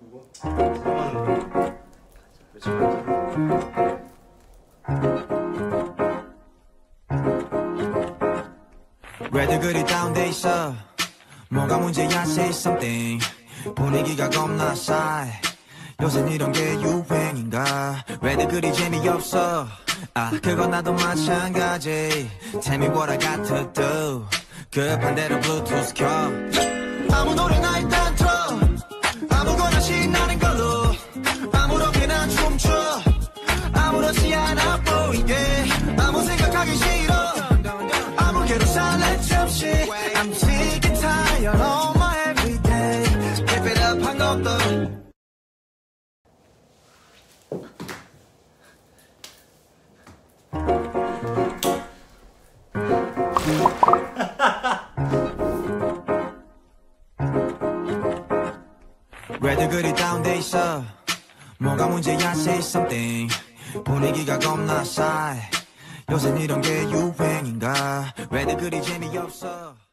그리고 사랑하는 왜들 그리 다운돼 있어? 뭐가 문제야? Say something. 분위기가 겁나 싸해. 요샌 이런 게 유행인가? 왜들 그리 재미없어? 아, 그건 나도 마찬가지. Tell me what I got to do. 급한 대로 블루투스 켜. 아무 노래나 일단 틀어. 아무거나 신나는 걸로. 아무렇게나 춤춰. 아무렇지 않아 보이게. 아무 생각하기 싫어. 아무개로 살래 잠시. I'm sick and tired of my everyday. Keep it up 한 것도. 왜들 그리 다운돼 있어? 뭐가 문제야? Say something. 분위기가 겁나 싸해. 요샌 이런 게 유행인가? 왜들 그리 재미없어?